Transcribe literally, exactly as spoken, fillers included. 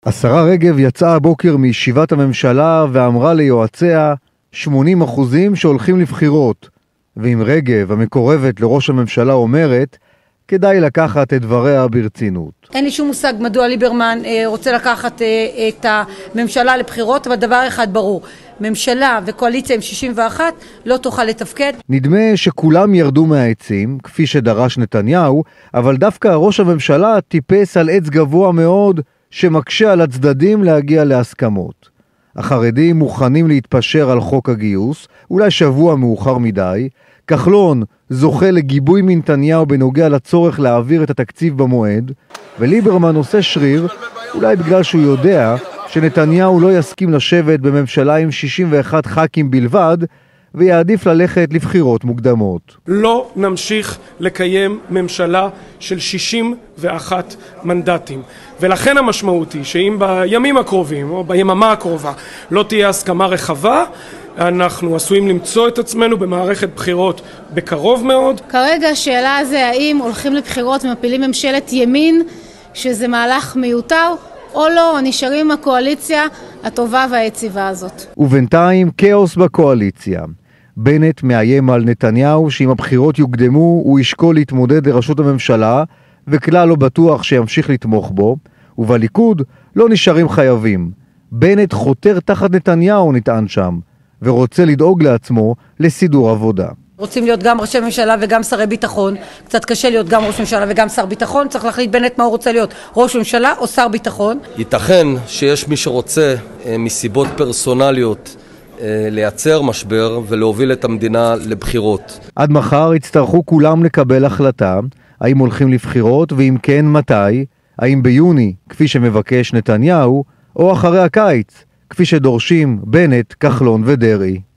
השרה רגב יצאה הבוקר מישיבת הממשלה ואמרה ליועציה שמונים אחוזים שהולכים לבחירות. ואם רגב, המקורבת לראש הממשלה, אומרת, כדאי לקחת את דבריה ברצינות. אין לי שום מושג מדוע ליברמן אה, רוצה לקחת אה, את הממשלה לבחירות, אבל דבר אחד ברור, ממשלה וקואליציה עם שישים ואחת לא תוכל לתפקד. נדמה שכולם ירדו מהעצים, כפי שדרש נתניהו, אבל דווקא ראש הממשלה טיפס על עץ גבוה מאוד שמקשה על הצדדים להגיע להסכמות. החרדים מוכנים להתפשר על חוק הגיוס, אולי שבוע מאוחר מדי. כחלון זוכה לגיבוי מנתניהו בנוגע לצורך להעביר את התקציב במועד, וליברמן עושה שריר, אולי בגלל שהוא יודע שנתניהו לא יסכים לשבת בממשלה עם שישים ואחד ח"כים בלבד, ויעדיף ללכת לבחירות מוקדמות. לא נמשיך לקיים ממשלה של שישים ואחת מנדטים. ולכן המשמעות היא שאם בימים הקרובים או ביממה הקרובה לא תהיה הסכמה רחבה, אנחנו עשויים למצוא את עצמנו במערכת בחירות בקרוב מאוד. כרגע השאלה זה האם הולכים לבחירות ומפילים ממשלת ימין, שזה מהלך מיותר, או לא, או נשארים עם הקואליציה הטובה והיציבה הזאת. ובינתיים כאוס בקואליציה. בנט מאיים על נתניהו שאם הבחירות יוקדמו הוא ישקול להתמודד לראשות הממשלה, וכלל לא בטוח שימשיך לתמוך בו, ובליכוד לא נשארים חייבים. בנט חותר תחת נתניהו, נטען שם, ורוצה לדאוג לעצמו לסידור עבודה. רוצים להיות גם ראשי ממשלה וגם שרי ביטחון. קצת קשה להיות גם ראש ממשלה וגם שר ביטחון. צריך להחליט בנט מה הוא רוצה להיות, ראש ממשלה או שר ביטחון. ייתכן שיש מי שרוצה מסיבות פרסונליות לייצר משבר ולהוביל את המדינה לבחירות. עד מחר יצטרכו כולם לקבל החלטה, האם הולכים לבחירות ואם כן מתי, האם ביוני כפי שמבקש נתניהו או אחרי הקיץ כפי שדורשים בנט, כחלון ודרעי.